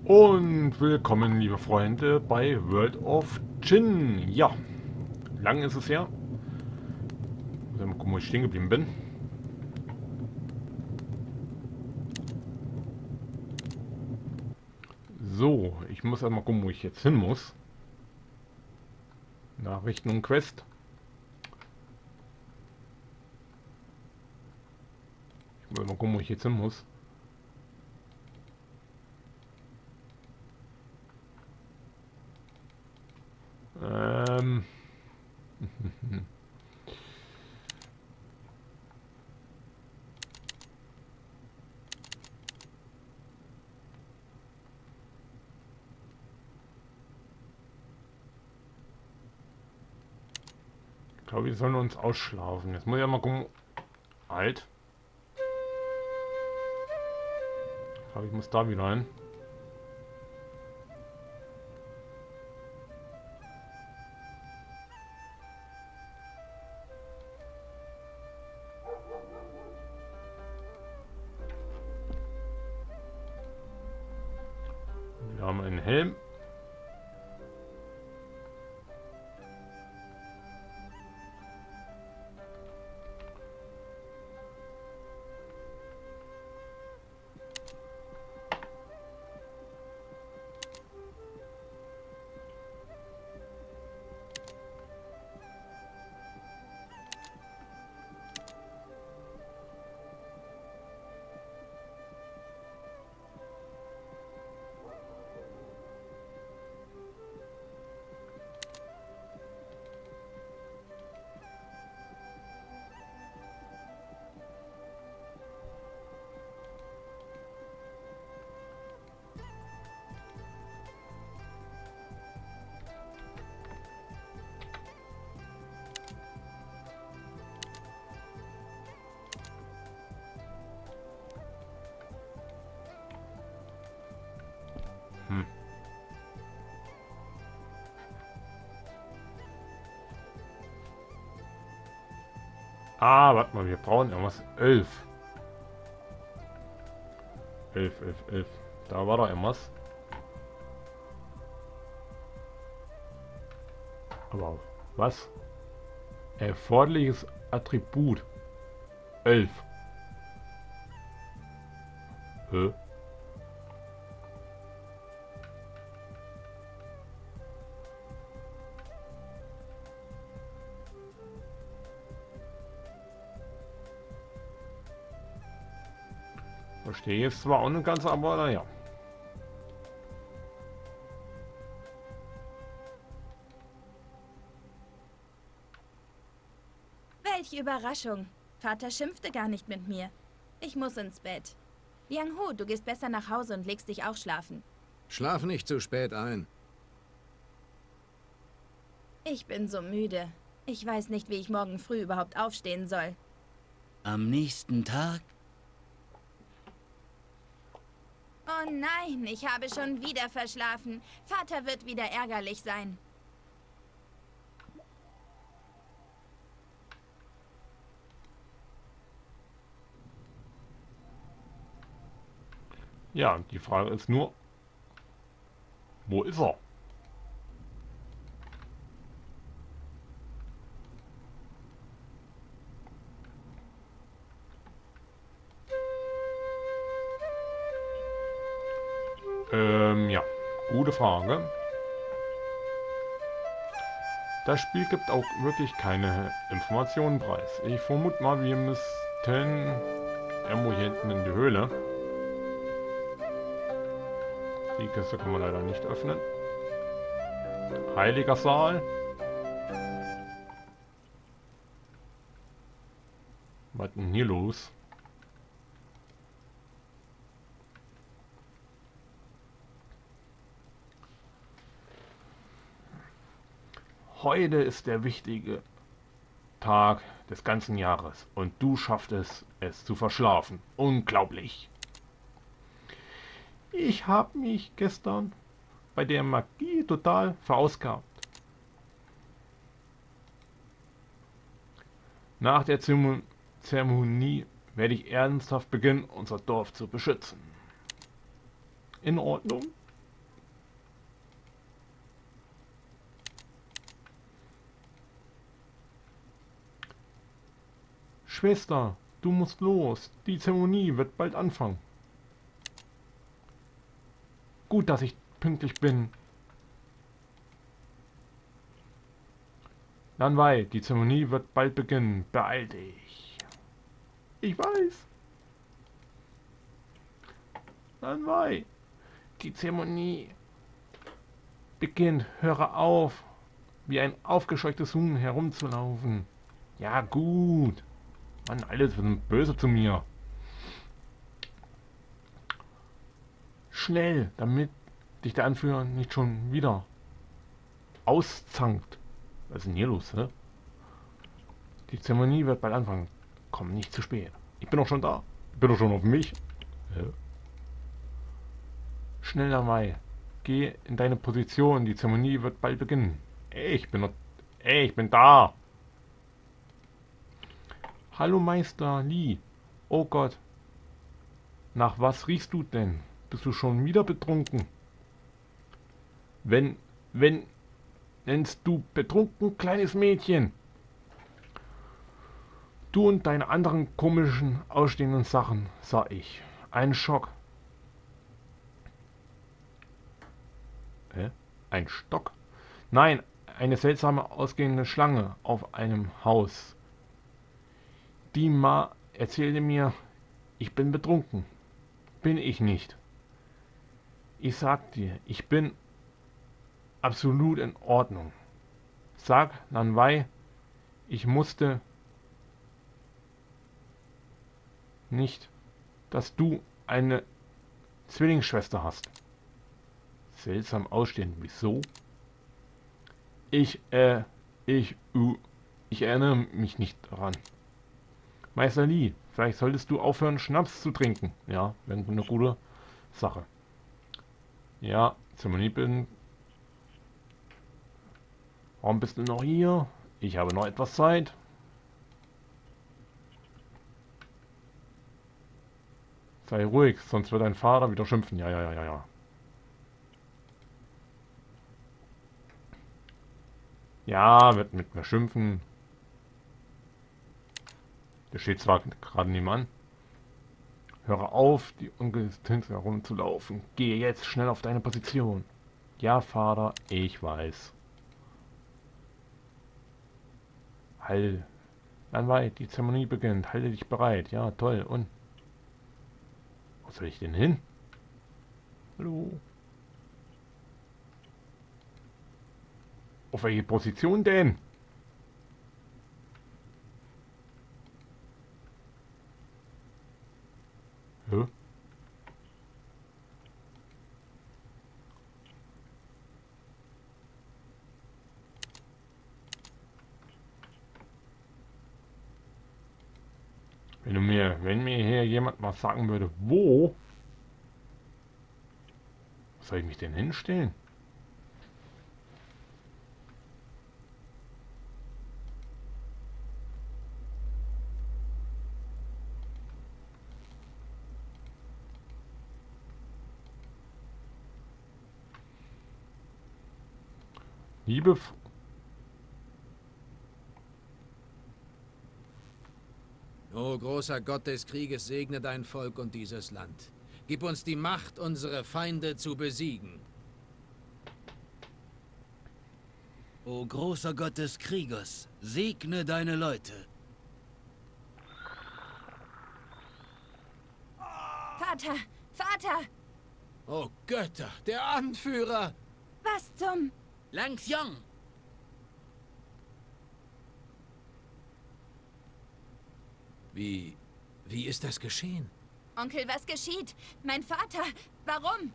Und willkommen, liebe Freunde, bei World of Gin. Ja, lang ist es her. Mal gucken, wo ich stehen geblieben bin. So, ich muss erstmal gucken, wo ich jetzt hin muss. Nachrichten und Quest. Ich muss mal gucken, wo ich jetzt hin muss. Ähm. Ich glaube, wir sollen uns ausschlafen. Jetzt muss ich ja mal gucken. Halt. Ich glaube, ich muss da wieder hin. Wir haben einen Helm. Hm. Ah, warte mal, wir brauchen irgendwas. 11. 11, 11, 11. Da war doch irgendwas. Aber was? Erforderliches Attribut. 11. Hä? Verstehe jetzt zwar auch nicht ganz, aber naja. Welche Überraschung. Vater schimpfte gar nicht mit mir. Ich muss ins Bett. Liang Hu, du gehst besser nach Hause und legst dich auch schlafen. Schlaf nicht zu spät ein. Ich bin so müde. Ich weiß nicht, wie ich morgen früh überhaupt aufstehen soll. Am nächsten Tag? Oh nein, ich habe schon wieder verschlafen. Vater wird wieder ärgerlich sein. Ja, die Frage ist nur, wo ist er? Ja, gute Frage. Das Spiel gibt auch wirklich keine Informationen preis. Ich vermute mal, wir müssten irgendwo hier hinten in die Höhle. Die Kiste kann man leider nicht öffnen. Heiliger Saal. Was ist denn hier los? Heute ist der wichtige Tag des ganzen Jahres und du schaffst es zu verschlafen. Unglaublich. Ich habe mich gestern bei der Magie total verausgabt. Nach der Zeremonie werde ich ernsthaft beginnen, unser Dorf zu beschützen. In Ordnung? Schwester, du musst los. Die Zeremonie wird bald anfangen. Gut, dass ich pünktlich bin. Nanwei, die Zeremonie wird bald beginnen. Beeil dich. Ich weiß. Nanwei, die Zeremonie beginnt. Höre auf, wie ein aufgescheuchtes Huhn herumzulaufen. Ja, gut. Mann, alle sind böse zu mir. Schnell, damit dich der Anführer nicht schon wieder auszankt. Was ist denn hier los, hä? Die Zeremonie wird bald anfangen. Komm nicht zu spät. Ich bin doch schon da. Ich bin doch schon auf mich. Ja. Schnell dabei. Geh in deine Position. Die Zeremonie wird bald beginnen. Ich bin da. Hallo Meister Li. Oh Gott. Nach was riechst du denn? Bist du schon wieder betrunken? Wenn nennst du betrunken, kleines Mädchen? Du und deine anderen komischen, ausstehenden Sachen, sah ich. Ein Schock. Ein Stock? Nein, eine seltsame ausgehende Schlange auf einem Haus. Die Ma erzählte mir, ich bin betrunken. Bin ich nicht. Ich sag dir, ich bin absolut in Ordnung. Sag Nanwei, ich musste nicht, dass du eine Zwillingsschwester hast. Seltsam ausstehend. Wieso? Ich erinnere mich nicht daran. Meister Li, vielleicht solltest du aufhören, Schnaps zu trinken. Ja, wäre eine gute Sache. Ja, Zeremonie bin. Warum bist du noch hier? Ich habe noch etwas Zeit. Sei ruhig, sonst wird dein Vater wieder schimpfen. Ja. Ja, wird mit mir schimpfen. Der steht zwar gerade nebenan. Höre auf, die ungestint herumzulaufen. Gehe jetzt schnell auf deine Position. Ja, Vater, ich weiß. Halt. Dann weit, die Zeremonie beginnt. Halte dich bereit. Ja, toll. Und? Wo soll ich denn hin? Hallo? Auf welche Position denn? Hä? Wenn mir hier jemand mal sagen würde, wo soll ich mich denn hinstellen? Liebe O großer Gott des Krieges, segne dein Volk und dieses Land. Gib uns die Macht, unsere Feinde zu besiegen. O großer Gott des Kriegers, segne deine Leute. Vater! Vater! O Götter, der Anführer! Was zum... Lang Xiang! Wie ist das geschehen? Onkel, was geschieht? Mein Vater! Warum?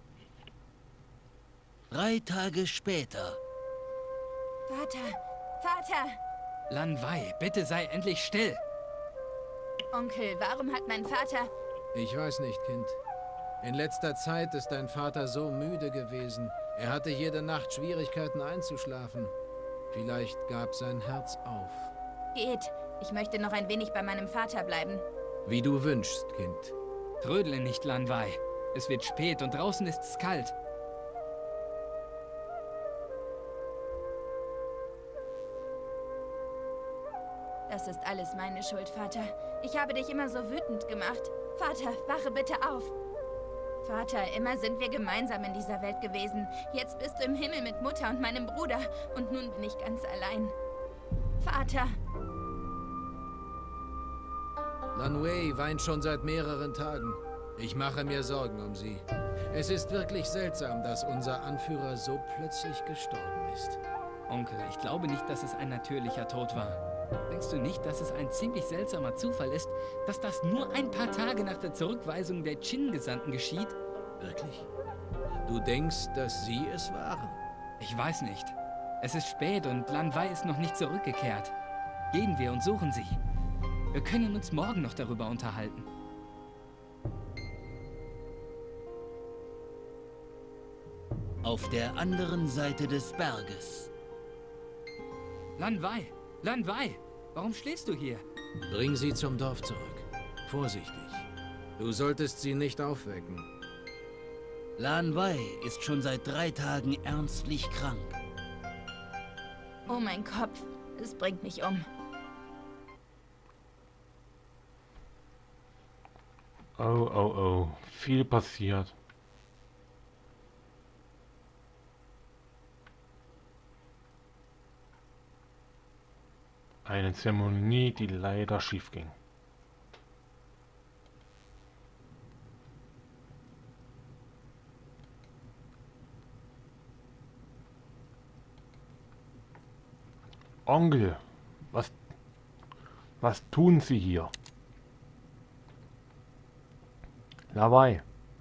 3 Tage später. Vater! Vater! Lan Wei, bitte sei endlich still. Onkel, warum hat mein Vater... Ich weiß nicht, Kind. In letzter Zeit ist dein Vater so müde gewesen. Er hatte jede Nacht Schwierigkeiten einzuschlafen. Vielleicht gab sein Herz auf. Geht. Ich möchte noch ein wenig bei meinem Vater bleiben. Wie du wünschst, Kind. Trödle nicht, Lan Wei. Es wird spät und draußen ist's kalt. Das ist alles meine Schuld, Vater. Ich habe dich immer so wütend gemacht. Vater, wache bitte auf. Vater, immer sind wir gemeinsam in dieser Welt gewesen. Jetzt bist du im Himmel mit Mutter und meinem Bruder. Und nun bin ich ganz allein. Vater. Lan Wei weint schon seit mehreren Tagen. Ich mache mir Sorgen um sie. Es ist wirklich seltsam, dass unser Anführer so plötzlich gestorben ist. Onkel, ich glaube nicht, dass es ein natürlicher Tod war. Denkst du nicht, dass es ein ziemlich seltsamer Zufall ist, dass das nur ein paar Tage nach der Zurückweisung der Qin-Gesandten geschieht? Wirklich? Du denkst, dass sie es waren? Ich weiß nicht. Es ist spät und Lan Wei ist noch nicht zurückgekehrt. Gehen wir und suchen sie. Wir können uns morgen noch darüber unterhalten. Auf der anderen Seite des Berges. Lan Wei! Lan Wei! Warum schläfst du hier? Bring sie zum Dorf zurück. Vorsichtig. Du solltest sie nicht aufwecken. Lan Wei ist schon seit 3 Tagen ernstlich krank. Oh mein Kopf. Es bringt mich um. Oh, oh, oh. Viel passiert. Eine Zeremonie, die leider schief ging. Onkel, was tun Sie hier? Lan Wei.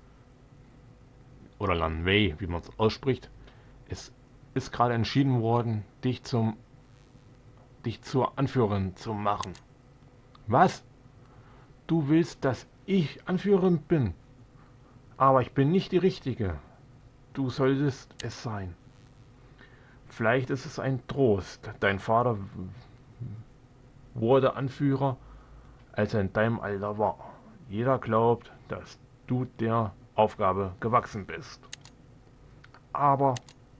Oder Lan Wei, wie man es ausspricht. Es ist gerade entschieden worden, dich zur Anführerin zu machen. Was? Du willst, dass ich Anführerin bin? Aber ich bin nicht die Richtige. Du solltest es sein. Vielleicht ist es ein Trost. Dein Vater wurde Anführer, als er in deinem Alter war. Jeder glaubt, dass du der Aufgabe gewachsen bist. Aber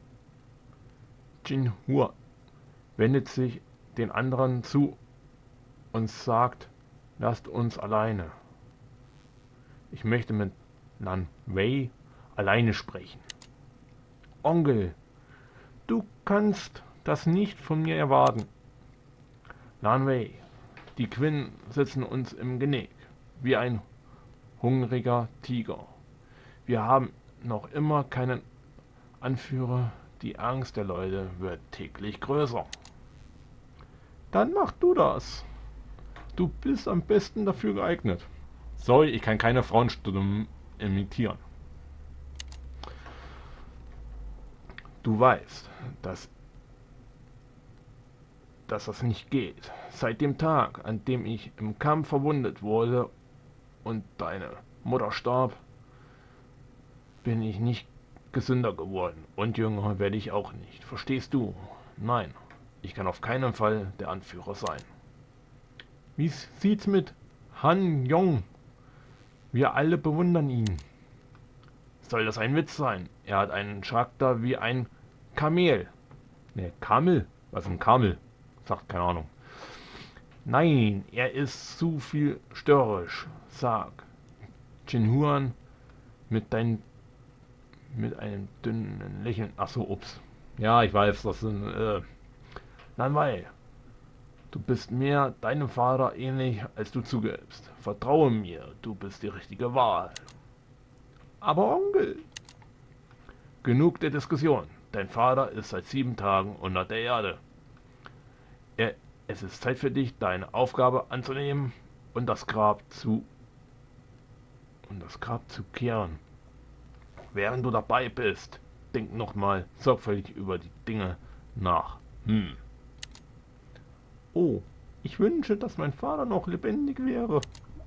Jin Hua wendet sich den anderen zu und sagt, lasst uns alleine. Ich möchte mit Lan Wei alleine sprechen. Onkel, du kannst das nicht von mir erwarten. Lan Wei, die Qin sitzen uns im Genick, wie ein hungriger Tiger. Wir haben noch immer keinen Anführer. Die Angst der Leute wird täglich größer. Dann mach du das. Du bist am besten dafür geeignet. Sorry, ich kann keine Frauenstimmen imitieren. Du weißt, dass das nicht geht. Seit dem Tag, an dem ich im Kampf verwundet wurde und deine Mutter starb, bin ich nicht gesünder geworden. Und jünger werde ich auch nicht. Verstehst du? Nein. Ich kann auf keinen Fall der Anführer sein. Wie sieht's mit Han Yong? Wir alle bewundern ihn. Soll das ein Witz sein? Er hat einen Charakter wie ein Kamel. Ne, Kamel? Was ist ein Kamel? Sagt keine Ahnung. Nein, er ist zu viel störrisch. Sag. Jin Huan mit einem dünnen Lächeln. Achso, ups. Ja, ich weiß, das sind Lan Wei, du bist mehr deinem Vater ähnlich, als du zugibst. Vertraue mir, du bist die richtige Wahl. Aber Onkel, genug der Diskussion. Dein Vater ist seit 7 Tagen unter der Erde. Es ist Zeit für dich, deine Aufgabe anzunehmen und das Grab zu kehren. Während du dabei bist, denk nochmal sorgfältig über die Dinge nach. Oh, ich wünsche, dass mein Vater noch lebendig wäre.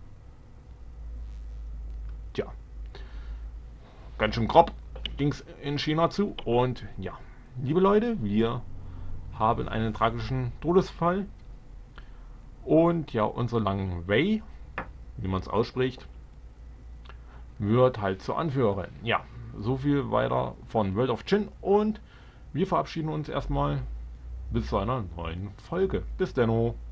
Tja, ganz schön grob ging's in China zu. Und ja, liebe Leute, wir haben einen tragischen Todesfall. Und ja, unsere Lan Wei, wie man es ausspricht, wird halt zur Anführerin. Ja, so viel weiter von World of Qin. Und wir verabschieden uns erstmal. Bis zu einer neuen Folge. Bis denno.